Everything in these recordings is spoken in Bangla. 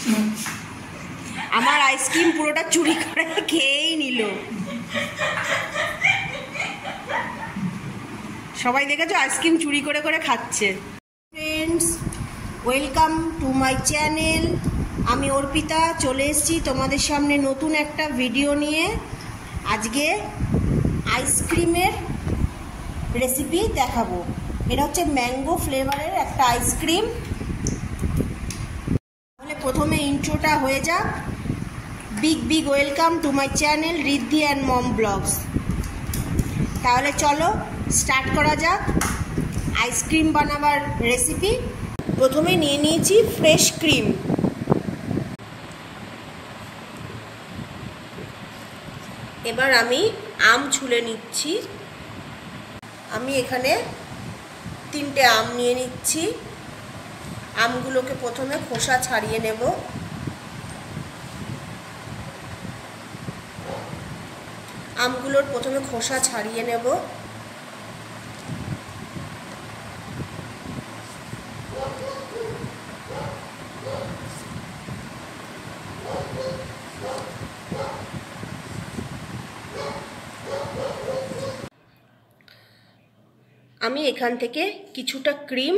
আমার আইসক্রিম পুরোটা চুরি করে খেয়েই নিল। সবাই দেখেছো আইসক্রিম চুরি করে করে খাচ্ছে। Friends, welcome to my channel. আমি অর্পিতা চলে এসেছি তোমাদের সামনে নতুন একটা ভিডিও নিয়ে। আজকে আইসক্রিমের রেসিপি দেখাবো। এটা হচ্ছে ম্যাঙ্গো ফ্লেভারের একটা আইসক্রিম। তাহলে প্রথমে ইন্ট্রোটা হয়ে যাক। Big welcome to my channel Riddhi and mom blogs. তাহলে চলো স্টার্ট করা যাক আইসক্রিম বানাবার রেসিপি। প্রথমে নিয়ে নিয়েছি ফ্রেশ ক্রিম। এবার আমি আম ছুলে নিচ্ছি। আমি এখানে 3টে আম নিয়ে নিচ্ছি। আমগুলোকে প্রথমে খোসা ছাড়িয়ে নেব। আমগুলোর প্রথমে খোসা ছাড়িয়ে নেব। আমি এখান থেকে কিছুটা ক্রিম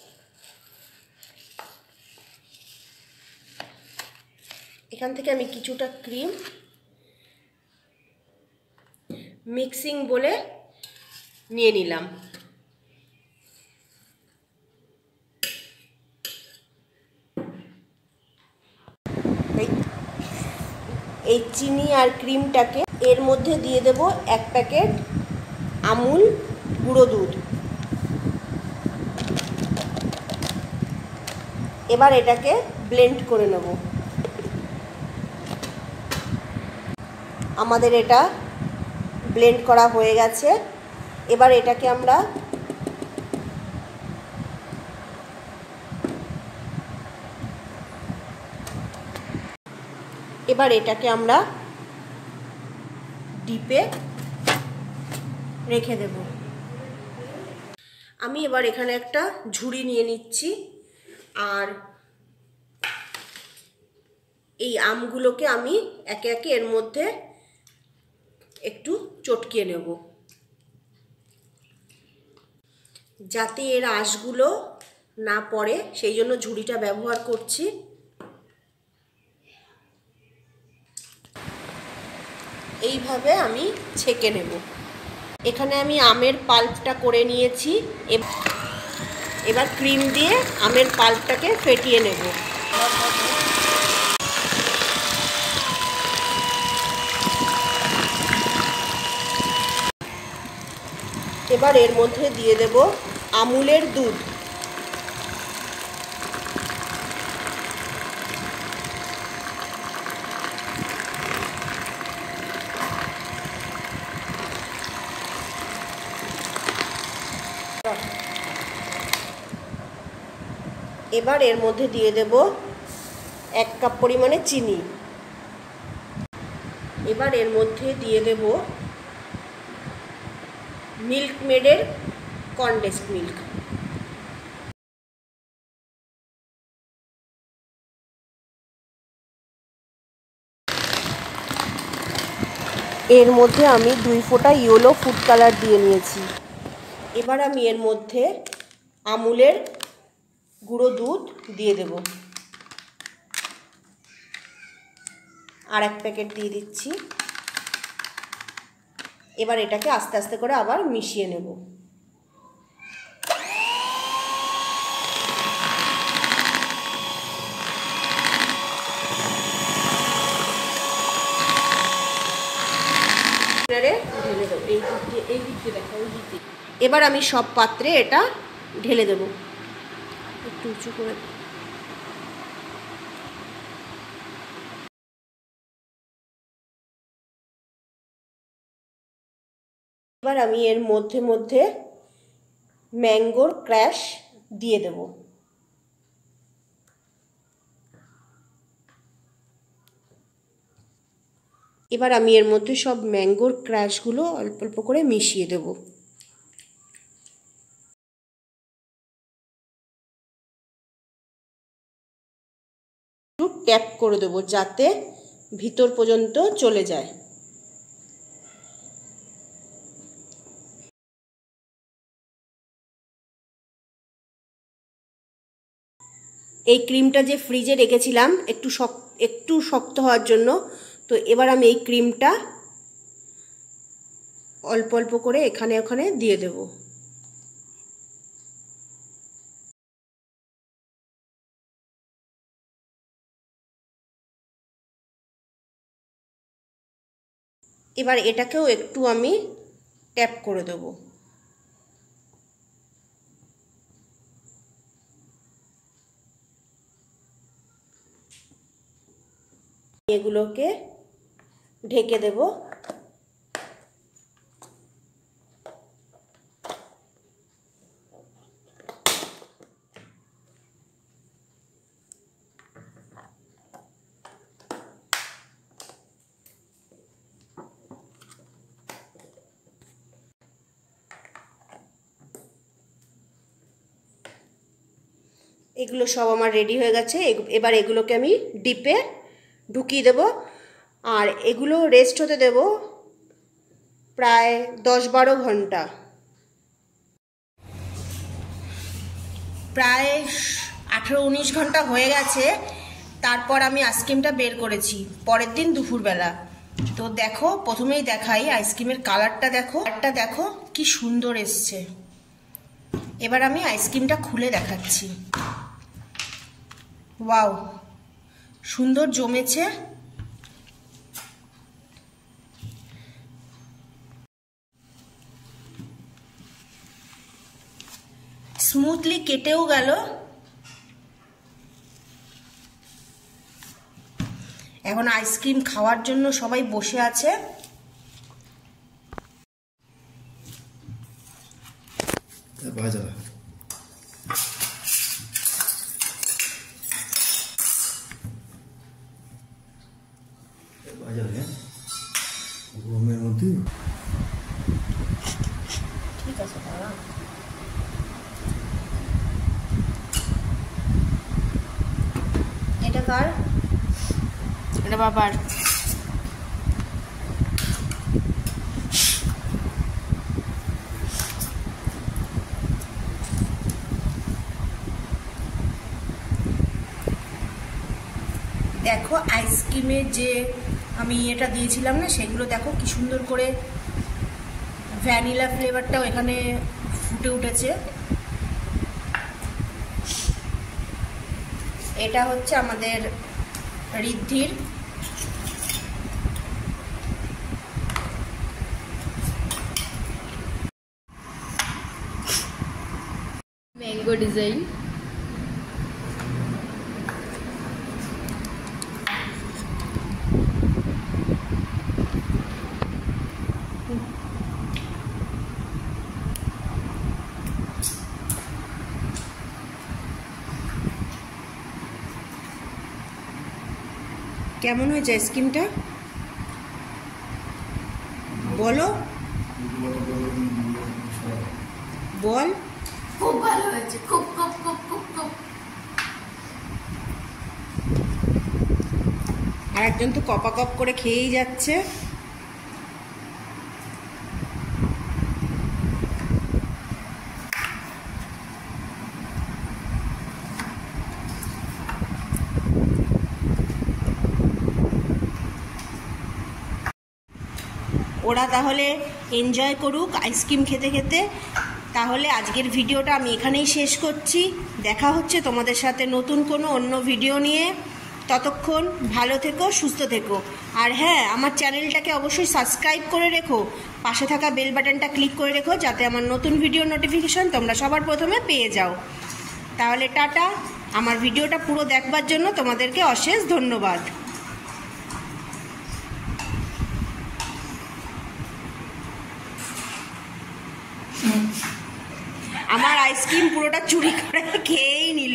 মিক্সিং বলে নিয়ে নিলাম। এই চিনি আর ক্রিমটাকে এর মধ্যে দিয়ে দেব 1 প্যাকেট আমুল গুঁড়ো দুধ। এবার এটাকে ব্লেন্ড করে নেব। আমাদের এটা ব্লেন্ড করা হয়ে গেছে। এবার এটাকে আমরা ডিপে রেখে দেব। আমি এবার এখানে একটা ঝুড়ি নিয়ে নিচ্ছি আর এই আমগুলোকে আমি একে একে এর মধ্যে একটু চটকিয়ে নেব যাতে এর আঁশগুলো না পড়ে, সেই জন্য ঝুড়িটা ব্যবহার করছি। এইভাবে আমি ছেঁকে নেব। এখানে আমি আমের পাল্পটা করে নিয়েছি। এবার ক্রিম দিয়ে আমের পাল্পটাকে ফেটিয়ে নেব। এবার এর মধ্যে দিয়ে দেব আমুলের দুধ। এবার এর মধ্যে দিয়ে দেব 1 কাপ পরিমাণে চিনি। এবার এর মধ্যে দিয়ে দেব মিল্ক মেডের কনডেন্সড মিল্ক। এর মধ্যে আমি 2 ফোঁটা ইয়েলো ফুড কালার দিয়ে নিয়েছি। এবার আমি এর মধ্যে আমুলের গুঁড়ো দুধ দিয়ে দেব। আর 1 প্যাকেট দিয়ে দিচ্ছি। এবার এটাকে আস্তে আস্তে করে আবার মিশিয়ে নেব। এবার আমি সব পাত্রে এটা ঢেলে দেব। একটু উঁচু করে এবার আমি এর মধ্যে মধ্যে ম্যাঙ্গোর ক্র্যাশ দিয়ে দেব। এবার আমি এর মধ্যে সব ম্যাঙ্গোর ক্র্যাশগুলো অল্প অল্প করে মিশিয়ে দেব। ট্যাপ করে দেবো যাতে ভিতর পর্যন্ত চলে যায়। এই ক্রিমটা যে ফ্রিজে রেখেছিলাম একটু শক্ত হওয়ার জন্য, তো এবার আমি এই ক্রিমটা অল্প অল্প করে এখানে ওখানে দিয়ে দেব। এবার এটাকেও একটু আমি ট্যাপ করে দেব। এগুলোকে ঢেকে দেব। এগুলো সব আমার রেডি হয়ে গেছে। এবার এগুলোকে আমি ডিপে ঢুকিয়ে দেব, আর এগুলো রেস্ট হতে দেব প্রায় 10-12 ঘন্টা। প্রায় 18-19 ঘন্টা হয়ে গেছে। তারপর আমি আইসক্রিমটা বের করেছি পরের দিন দুপুরবেলা। তো দেখো, প্রথমেই দেখাই আইসক্রিমের কালারটা দেখো কি সুন্দর এসছে। এবার আমি আইসক্রিমটা খুলে দেখাচ্ছি। ওয়াও, সুন্দর জমেছে। স্মুথলি কেটেও গেল। এখন আইসক্রিম খাওয়ার জন্য সবাই বসে আছে। ঠিক আছে, এটা কার? এটা বাবার। দেখো আইসক্রিমের যে আমি এটা দিয়েছিলাম না, সেগুলো দেখো কি সুন্দর করে ভ্যানিলা ফ্লেভারটাও এখানে ফুটে উঠেছে। এটা হচ্ছে আমাদের ঋদ্ধির। Mango design. কেমন হয়েছে আইসক্রিমটা বলো? বল। খুব ভালো হয়েছে, খুব খুব খুব খুব খুব। আর একজন তো কপা কপ করে খেয়েই যাচ্ছে। ওরা তাহলে এনজয় করুক আইসক্রিম খেতে খেতে। তাহলে আজকের ভিডিওটা আমি এখানেই শেষ করছি। দেখা হচ্ছে তোমাদের সাথে নতুন কোনো অন্য ভিডিও নিয়ে। ততক্ষণ ভালো থেকো, সুস্থ থেকো। আর হ্যাঁ, আমার চ্যানেলটাকে অবশ্যই সাবস্ক্রাইব করে রেখো, পাশে থাকা বেল বাটনটা ক্লিক করে রেখো, যাতে আমার নতুন ভিডিও নোটিফিকেশন তোমরা সবার প্রথমে পেয়ে যাও। তাহলে টাটা। আমার ভিডিওটা পুরো দেখবার জন্য তোমাদেরকে অশেষ ধন্যবাদ। আমার আইসক্রিম পুরোটা চুরি করে খেয়েই নিল।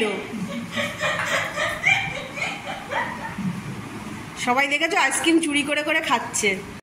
সবাই দেখেছো আইসক্রিম চুরি করে করে খাচ্ছে।